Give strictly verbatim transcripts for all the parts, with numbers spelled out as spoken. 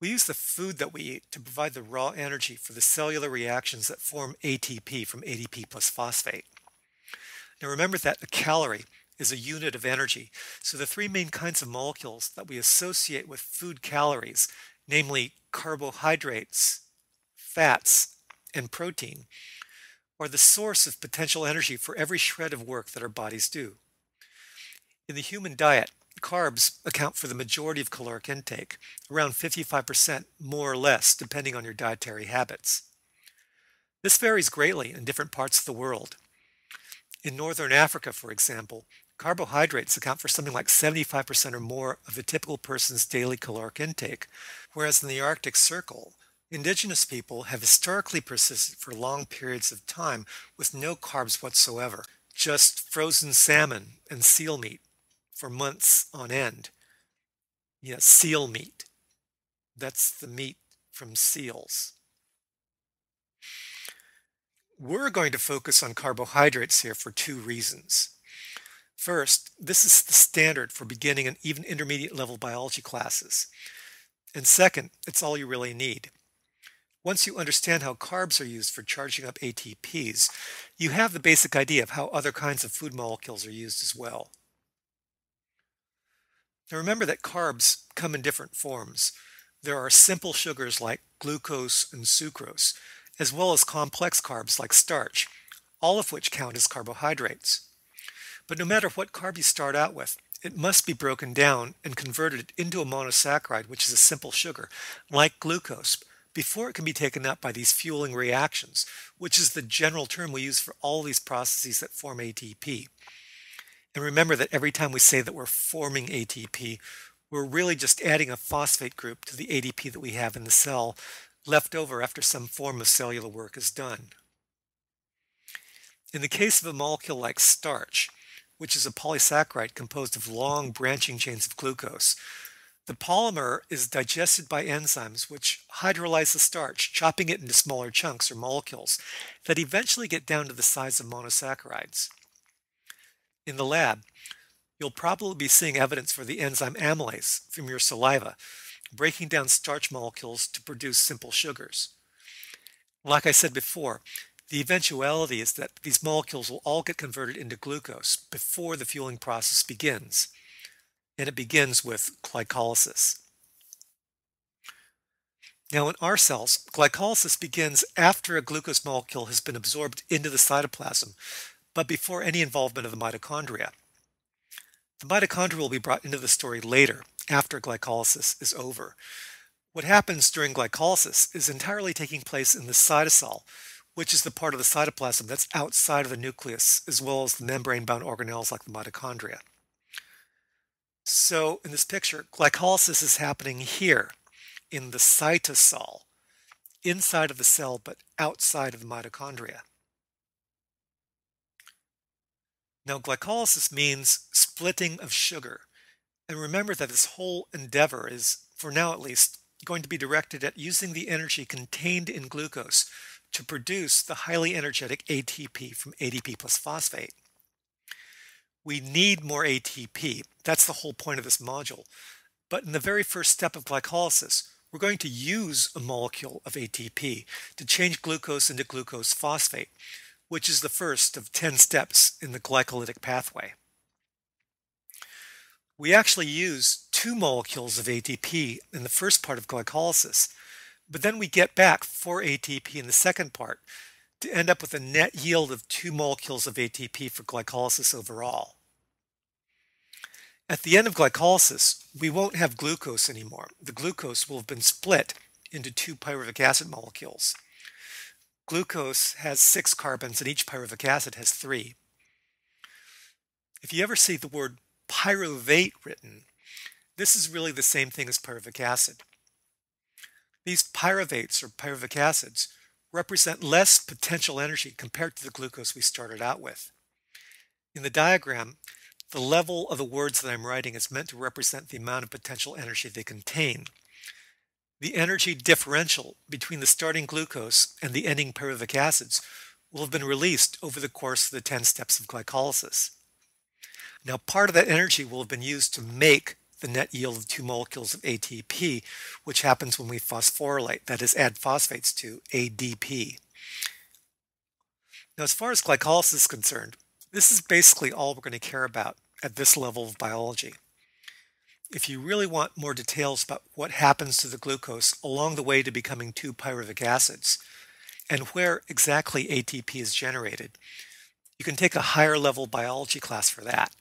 We use the food that we eat to provide the raw energy for the cellular reactions that form A T P from A D P plus phosphate. Now remember that a calorie is a unit of energy, so the three main kinds of molecules that we associate with food calories, namely carbohydrates, fats, and protein, are the source of potential energy for every shred of work that our bodies do. In the human diet, carbs account for the majority of caloric intake, around fifty-five percent more or less, depending on your dietary habits. This varies greatly in different parts of the world. In northern Africa, for example, carbohydrates account for something like seventy-five percent or more of the typical person's daily caloric intake, whereas in the Arctic Circle, indigenous people have historically persisted for long periods of time with no carbs whatsoever, just frozen salmon and seal meat for months on end. Yes, seal meat. That's the meat from seals. We're going to focus on carbohydrates here for two reasons. First, this is the standard for beginning and even intermediate level biology classes. And second, it's all you really need. Once you understand how carbs are used for charging up A T Ps, you have the basic idea of how other kinds of food molecules are used as well. Now remember that carbs come in different forms. There are simple sugars like glucose and sucrose, as well as complex carbs like starch, all of which count as carbohydrates. But no matter what carb you start out with, it must be broken down and converted into a monosaccharide, which is a simple sugar, like glucose, before it can be taken up by these fueling reactions, which is the general term we use for all these processes that form A T P. And remember that every time we say that we're forming A T P, we're really just adding a phosphate group to the A D P that we have in the cell, left over after some form of cellular work is done. In the case of a molecule like starch, which is a polysaccharide composed of long branching chains of glucose, the polymer is digested by enzymes which hydrolyze the starch, chopping it into smaller chunks or molecules that eventually get down to the size of monosaccharides. In the lab, you'll probably be seeing evidence for the enzyme amylase from your saliva, breaking down starch molecules to produce simple sugars. Like I said before, the eventuality is that these molecules will all get converted into glucose before the fueling process begins, and it begins with glycolysis. Now in our cells, glycolysis begins after a glucose molecule has been absorbed into the cytoplasm, but before any involvement of the mitochondria. The mitochondria will be brought into the story later, after glycolysis is over. What happens during glycolysis is entirely taking place in the cytosol, which is the part of the cytoplasm that's outside of the nucleus, as well as the membrane-bound organelles like the mitochondria. So in this picture, glycolysis is happening here, in the cytosol, inside of the cell but outside of the mitochondria. Now, glycolysis means splitting of sugar. And remember that this whole endeavor is, for now at least, going to be directed at using the energy contained in glucose to produce the highly energetic A T P from A D P plus phosphate. We need more A T P. That's the whole point of this module. But in the very first step of glycolysis, we're going to use a molecule of A T P to change glucose into glucose phosphate, which is the first of ten steps in the glycolytic pathway. We actually use two molecules of A T P in the first part of glycolysis, but then we get back four A T P in the second part to end up with a net yield of two molecules of A T P for glycolysis overall. At the end of glycolysis, we won't have glucose anymore. The glucose will have been split into two pyruvic acid molecules. Glucose has six carbons and each pyruvic acid has three. If you ever see the word pyruvate written, this is really the same thing as pyruvic acid. These pyruvates or pyruvic acids represent less potential energy compared to the glucose we started out with. In the diagram, the level of the words that I'm writing is meant to represent the amount of potential energy they contain. The energy differential between the starting glucose and the ending pyruvic acids will have been released over the course of the ten steps of glycolysis. Now, part of that energy will have been used to make the net yield of two molecules of A T P, which happens when we phosphorylate, that is, add phosphates to A D P. Now, as far as glycolysis is concerned, this is basically all we're going to care about at this level of biology. If you really want more details about what happens to the glucose along the way to becoming two pyruvic acids, and where exactly A T P is generated, you can take a higher level biology class for that.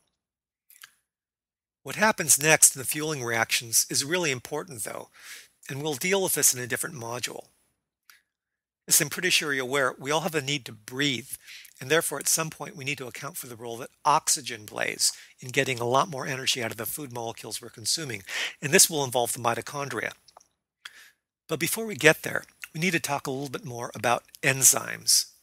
What happens next in the fueling reactions is really important though, and we'll deal with this in a different module. As I'm pretty sure you're aware, we all have a need to breathe, and therefore at some point we need to account for the role that oxygen plays in getting a lot more energy out of the food molecules we're consuming, and this will involve the mitochondria. But before we get there, we need to talk a little bit more about enzymes.